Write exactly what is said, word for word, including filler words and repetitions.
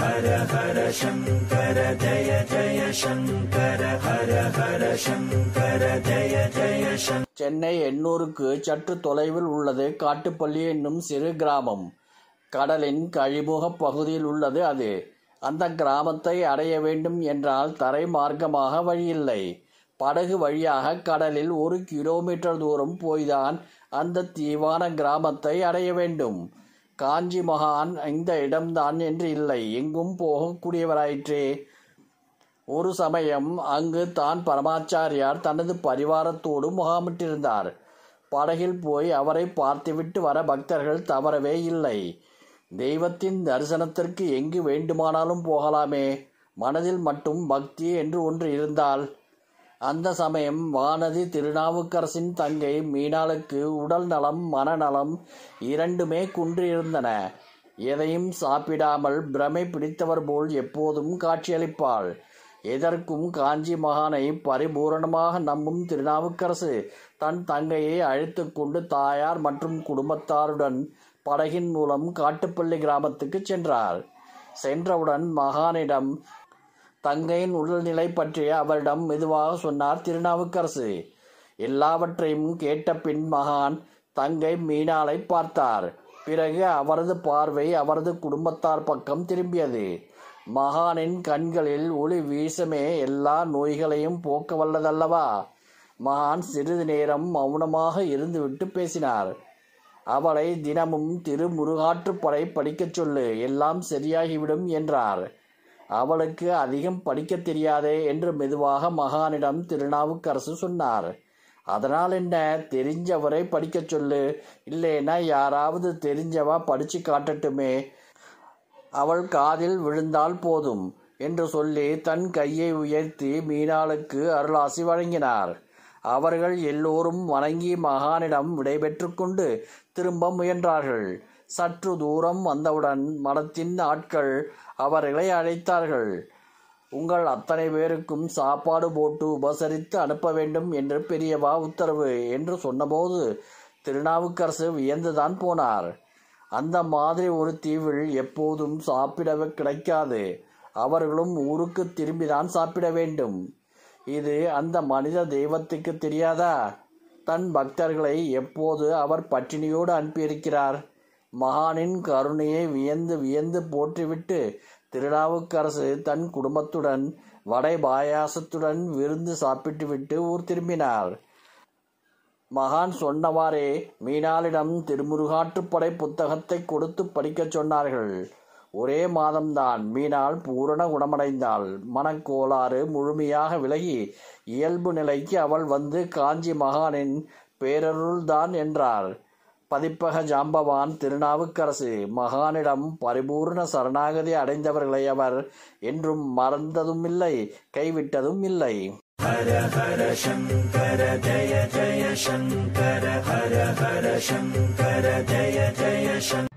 ஹர ஹர சங்கர ஜய ஜய சங்கர ஹர ஹர சங்கர ஜய ஜய சங்கர. சென்னை எண்ணூருக்கு சற்று தொலைவில் உள்ளது காட்டுப்பள்ளி என்னும் சிறு கிராமம். கடலின் கழிமுக பகுதியில் உள்ளது அது. அந்த கிராமத்தை அடைய வேண்டும் என்றால் தரை மார்க்கமாக வழியில்லை. படகு வழியாக கடலில் ஒரு கிலோமீட்டர் தூரம் போய்தான் அந்த தீவான கிராமத்தை அடைய வேண்டும். காஞ்சி மகான் இந்த இடம்தான் என்று இல்லை, எங்கும் போகக்கூடியவராயிற்றே. ஒரு சமயம் அங்கு தான் பரமாச்சாரியார் தனது பரிவாரத்தோடு முகாமிட்டிருந்தார். படகில் போய் அவரை பார்த்துவிட்டு வர பக்தர்கள் தவறவே இல்லை. தெய்வத்தின் தரிசனத்திற்கு எங்கு வேண்டுமானாலும் போகலாமே, மனதில் மட்டும் பக்தி என்று ஒன்று இருந்தால். அந்த சமயம் வானதி திருநாவுக்கரசின் தங்கை மீனாளுக்கு உடல் நலம் மனநலம் இரண்டுமே குன்றியிருந்தன. எதையும் சாப்பிடாமல் பிரமை பிடித்தவர் போல் எப்போதும் காட்சியளிப்பாள். எதற்கும் காஞ்சி மகானை பரிபூரணமாக நம்பும் திருநாவுக்கரசு தன் தங்கையை அழைத்து கொண்டு தாயார் மற்றும் குடும்பத்தாருடன் படகின் மூலம் காட்டுப்பள்ளி கிராமத்துக்கு சென்றார். சென்றவுடன் மகானிடம் தங்கையின் உடல்நிலை பற்றி அவரிடம் மெதுவாக சொன்னார் திருநாவுக்கரசு. எல்லாவற்றையும் கேட்ட பின் மகான் தங்கை மீனாளை பார்த்தார். பிறகு அவரது பார்வை அவரது குடும்பத்தார் பக்கம் திரும்பியது. மகானின் கண்களில் ஒளி வீசமே எல்லா நோய்களையும் போக்க வல்லதல்லவா. மகான் சிறிது நேரம் மௌனமாக இருந்துவிட்டு பேசினார். அவளை தினமும் திருமுருகாற்றுப்படை படிக்கச் சொல்லு, எல்லாம் சரியாகிவிடும் என்றார். அவளுக்கு அதிகம் படிக்க தெரியாதே என்று மெதுவாக மகானிடம் திருநாவுக்கரசு சொன்னார். அதனால் என்ன, தெரிஞ்சவரை படிக்கச் சொல்லு, இல்லைன்னா யாராவது தெரிஞ்சவா படிச்சு காட்டட்டுமே, அவள் காதில் விழுந்தால் போதும் என்று சொல்லி தன் கையை உயர்த்தி மீனாளுக்கு அருளாசி வழங்கினார். அவர்கள் எல்லோரும் வணங்கி மகானிடம் விடைபெற்று கொண்டு திரும்ப முயன்றார்கள். சற்று தூரம் வந்தவுடன் மடத்தின் ஆட்கள் அவர்களை அழைத்தார்கள். உங்கள் அத்தனை பேருக்கும் சாப்பாடு போட்டு உபசரித்து அனுப்ப வேண்டும் என்று பெரியவா உத்தரவு என்று சொன்னபோது திருநாவுக்கரசு வியந்துதான் போனார். அந்த மாதிரி ஒரு தீவில் எப்போதும் சாப்பிட கிடைக்காது. அவர்களும் ஊருக்கு திரும்பிதான் சாப்பிட வேண்டும். இது அந்த மனித தெய்வத்துக்கு தெரியாதா? தன் பக்தர்களை எப்போது அவர் பட்டினியோடு அனுப்பியிருக்கிறார். மகானின் கருணையை வியந்து வியந்து போற்றிவிட்டு திருநாவுக்கரசு தன் குடும்பத்துடன் வடை பாயாசத்துடன் விருந்து சாப்பிட்டுவிட்டு ஊர் திரும்பினார். மகான் சொன்னவாறே மீனாளிடம் திருமுருகாற்றுப்படை புத்தகத்தை கொடுத்து படிக்கச் சொன்னார்கள். ஒரே மாதம்தான் மீனாள் பூரண குணமடைந்தாள். மனக்கோளாறு முழுமையாக விலகி இயல்பு நிலைக்கு அவள் வந்து காஞ்சி மகானின் பேரருள்தான் என்றார். பதிப்பக ஜாம்பவான் திருநாவுக்கரசு மகானிடம் பரிபூர்ண சரணாகதி அடைந்தவர்களை அவர் என்றும் மறந்ததுமில்லை, கைவிட்டதும் இல்லை. ஹர ஹர சங்கர ஜய ஜய சங்கர ஹர ஹர சங்கர ஜய ஜய சங்கர.